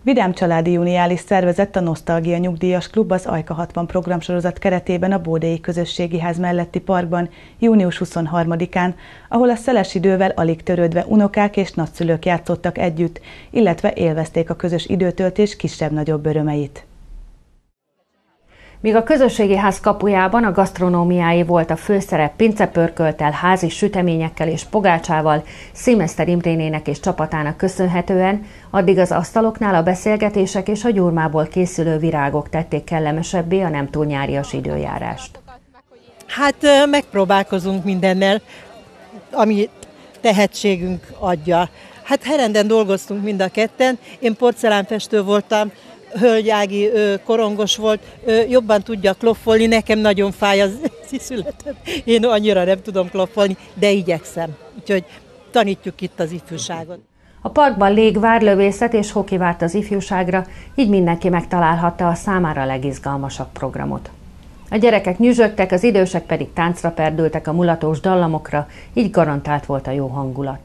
Vidám családi juniális szervezett a Nosztalgia Nyugdíjas Klub az Ajka 60 programsorozat keretében a Bódélyi Közösségi Ház melletti parkban június 23-án, ahol a szeles idővel alig törődve unokák és nagyszülők játszottak együtt, illetve élvezték a közös időtöltés kisebb-nagyobb örömeit. Míg a közösségi ház kapujában a gasztronómiáé volt a főszerep pincepörkölttel, házi süteményekkel és pogácsával, Szilmeszter Imrénének és csapatának köszönhetően, addig az asztaloknál a beszélgetések és a gyurmából készülő virágok tették kellemesebbé a nem túl nyárias időjárást. Hát megpróbálkozunk mindennel, ami tehetségünk adja. Hát herenden dolgoztunk mind a ketten, én porcelánfestő voltam, Hölgy Ági korongos volt, jobban tudja kloffolni, nekem nagyon fáj az születem. Én annyira nem tudom kloffolni, de igyekszem. Úgyhogy tanítjuk itt az ifjúságot. A parkban légvár, lövészet és hoki várt az ifjúságra, így mindenki megtalálhatta a számára legizgalmasabb programot. A gyerekek nyüzsögtek, az idősek pedig táncra perdültek a mulatós dallamokra, így garantált volt a jó hangulat.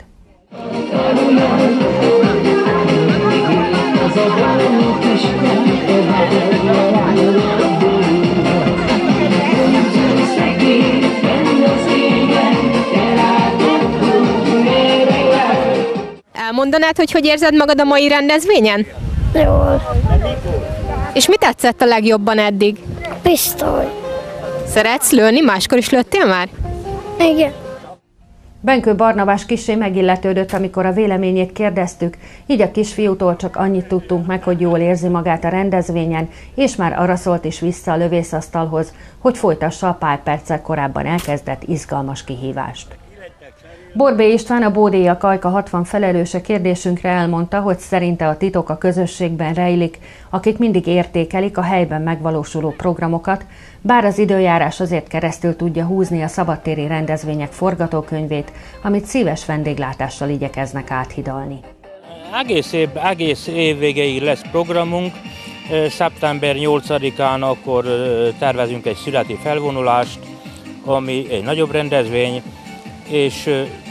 Elmondanád, hogy érzed magad a mai rendezvényen? Jól. És mi tetszett a legjobban eddig? Pisztoly. Szeretsz lőni? Máskor is lőttél már? Igen. Benkő Barnabás kissé megilletődött, amikor a véleményét kérdeztük, így a kisfiútól csak annyit tudtunk meg, hogy jól érzi magát a rendezvényen, és már arra szólt is vissza a lövészasztalhoz, hogy folytassa a pár perccel korábban elkezdett izgalmas kihívást. Borbély István, a Bódélyak Ajka 60 felelőse kérdésünkre elmondta, hogy szerinte a titok a közösségben rejlik, akik mindig értékelik a helyben megvalósuló programokat, bár az időjárás azért keresztül tudja húzni a szabadtéri rendezvények forgatókönyvét, amit szíves vendéglátással igyekeznek áthidalni. Egész év végéig lesz programunk. Szeptember 8-án akkor tervezünk egy születi felvonulást, ami egy nagyobb rendezvény, és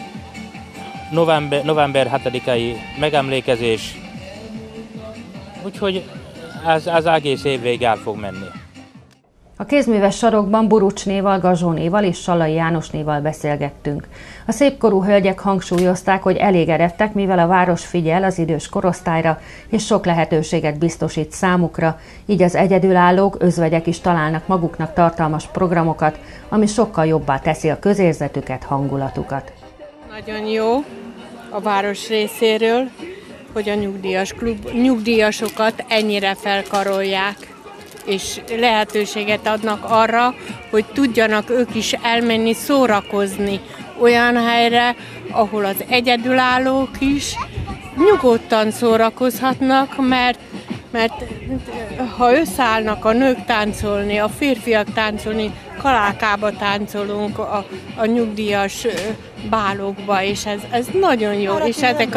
november 7-i megemlékezés, úgyhogy ez egész év végig el fog menni. A kézműves sarokban Burucsnéval, Gazsónéval és Sallai Jánosnéval beszélgettünk. A szépkorú hölgyek hangsúlyozták, hogy elégedettek, mivel a város figyel az idős korosztályra, és sok lehetőséget biztosít számukra, így az egyedülállók, özvegyek is találnak maguknak tartalmas programokat, ami sokkal jobbá teszi a közérzetüket, hangulatukat. Nagyon jó a város részéről, hogy a nyugdíjas klub nyugdíjasokat ennyire felkarolják, és lehetőséget adnak arra, hogy tudjanak ők is elmenni szórakozni olyan helyre, ahol az egyedülállók is nyugodtan szórakozhatnak, mert ha összeállnak a nők táncolni, a férfiak táncolni, kalákába táncolunk a nyugdíjas bálokba, és ez nagyon jó, és ezek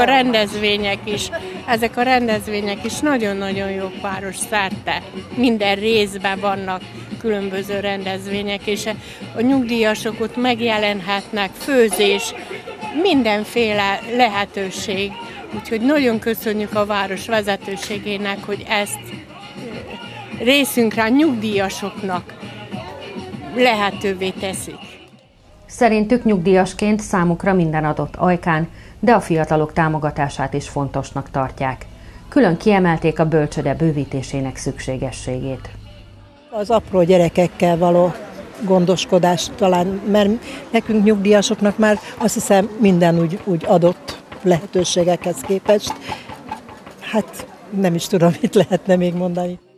a rendezvények is nagyon-nagyon jók város szerte. Minden részben vannak különböző rendezvények, és a nyugdíjasok ott megjelenhetnek, főzés, mindenféle lehetőség. Úgyhogy nagyon köszönjük a város vezetőségének, hogy ezt részünkre a nyugdíjasoknak lehetővé teszik. Szerintük nyugdíjasként számukra minden adott Ajkán, de a fiatalok támogatását is fontosnak tartják. Külön kiemelték a bölcsöde bővítésének szükségességét. Az apró gyerekekkel való gondoskodás talán, mert nekünk nyugdíjasoknak már azt hiszem minden úgy adott lehetőségekhez képest. Hát nem is tudom, mit lehetne még mondani.